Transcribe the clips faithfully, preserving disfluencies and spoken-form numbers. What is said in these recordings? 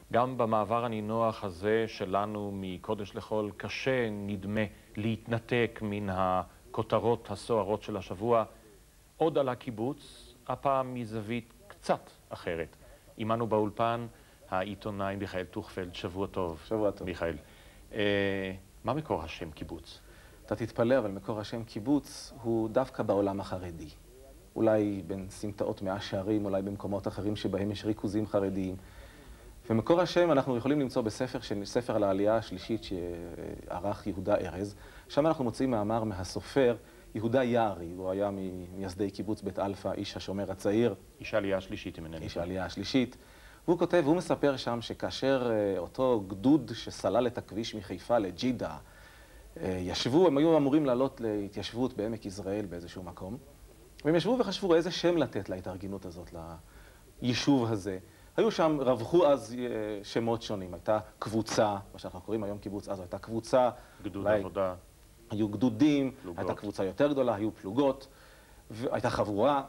גם במעבר הנינוח הזה שלנו מקודש לחול, קשה נדמה להתנתק מן הכותרות הסוערות של השבוע. עוד על הקיבוץ, הפעם מזווית קצת אחרת. עמנו באולפן העיתונאי מיכאל טוכפלד. שבוע טוב. שבוע טוב. מיכאל. אה, מה מקור השם קיבוץ? אתה תתפלא, אבל מקור השם קיבוץ הוא דווקא בעולם החרדי. אולי בין סמטאות מאה שערים, אולי במקומות אחרים שבהם יש ריכוזים חרדיים. ומקור השם אנחנו יכולים למצוא בספר, ספר על העלייה השלישית שערך יהודה ארז. שם אנחנו מוצאים מאמר מהסופר יהודה יערי. הוא היה ממייסדי קיבוץ בית אלפא, איש השומר הצעיר. איש העלייה השלישית, אם אינני טועה. איש העלייה השלישית. והוא כותב, והוא מספר שם שכאשר אותו גדוד שסלל את הכביש מחיפה לג'ידה, ישבו, הם היו אמורים לעלות להתיישבות בעמק יזרעאל באיזשהו מקום, והם ישבו וחשבו איזה שם לתת להתארגנות הזאת, ליישוב הזה. היו שם, רווחו אז שמות שונים. הייתה קבוצה, מה שאנחנו קוראים היום קיבוץ, אז הייתה קבוצה. גדוד עבודה. היו גדודים, פלוגות. הייתה קבוצה יותר גדולה, היו פלוגות, הייתה חבורה.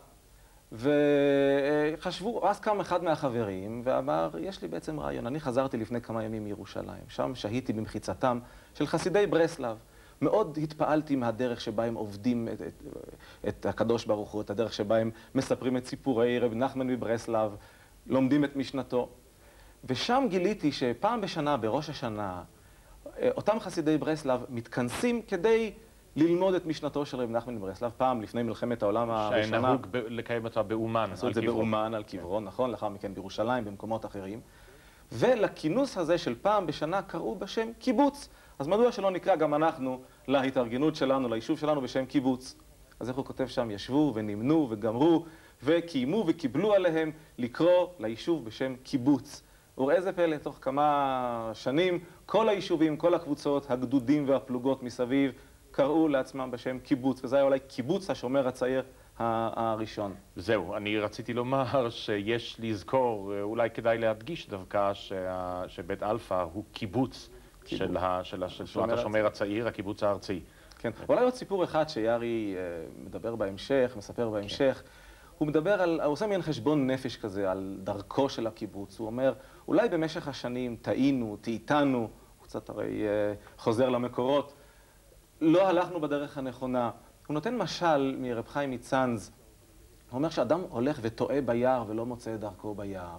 וחשבו, אז קם אחד מהחברים ואמר, יש לי בעצם רעיון. אני חזרתי לפני כמה ימים מירושלים. שם שהיתי במחיצתם של חסידי ברסלב. מאוד התפעלתי מהדרך שבה הם עובדים את, את, את הקדוש ברוך הוא, את הדרך שבה הם מספרים את סיפורי רב נחמן מברסלב, לומדים את משנתו. ושם גיליתי שפעם בשנה, בראש השנה, אותם חסידי ברסלב מתכנסים כדי ללמוד את משנתו של רב נחמן מברסלב. פעם לפני מלחמת העולם הראשונה. שנהוג לקיים אותה באומן. עשו את זה באומן, על קברו, נכון? לאחר מכן בירושלים, במקומות אחרים. ולכינוס הזה של פעם בשנה קראו בשם קיבוץ. אז מדוע שלא נקרא גם אנחנו להתארגנות שלנו, ליישוב שלנו בשם קיבוץ? אז איך הוא כותב שם? ישבו ונמנו וגמרו וקיימו וקיבלו עליהם לקרוא ליישוב בשם קיבוץ. וראה זה פלא, תוך כמה שנים כל היישובים, כל הקבוצות, הגדודים והפלוגות מסביב קראו לעצמם בשם קיבוץ, וזה היה אולי קיבוץ השומר הצעיר הראשון. זהו, אני רציתי לומר שיש לזכור, אולי כדאי להדגיש דווקא שבית אלפא הוא קיבוץ של תנועת השומר הצעיר, הקיבוץ הארצי. כן, אולי עוד סיפור אחד שיארי מדבר בהמשך, מספר בהמשך. הוא מדבר על, הוא עושה מעין חשבון נפש כזה על דרכו של הקיבוץ. הוא אומר, אולי במשך השנים טעינו, טעיתנו, הוא קצת הרי חוזר למקורות, לא הלכנו בדרך הנכונה. הוא נותן משל מרב חיים מצאנז. הוא אומר שאדם הולך וטועה ביער ולא מוצא את דרכו ביער.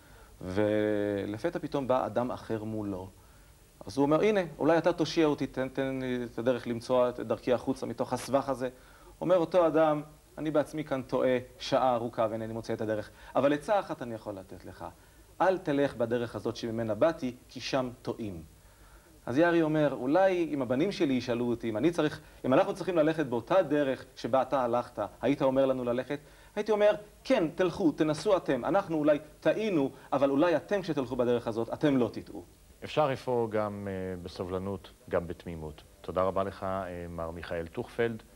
ולפתע פתאום בא אדם אחר מולו. אז הוא אומר, הנה, אולי אתה תושיע אותי, תן, תן לי את הדרך למצוא את דרכי החוצה מתוך הסבך הזה. אומר אותו אדם, אני בעצמי כאן טועה שעה ארוכה ואינני מוצא את הדרך. אבל עצה אחת אני יכול לתת לך. אל תלך בדרך הזאת שממנה באתי, כי שם טועים. אז יארי אומר, אולי אם הבנים שלי ישאלו אותי, אם, אני צריך, אם אנחנו צריכים ללכת באותה דרך שבה אתה הלכת, היית אומר לנו ללכת? הייתי אומר, כן, תלכו, תנסו אתם. אנחנו אולי טעינו, אבל אולי אתם כשתלכו בדרך הזאת, אתם לא תטעו. אפשר לפעול גם בסובלנות, גם בתמימות. תודה רבה לך, מר מיכאל טוכפלד.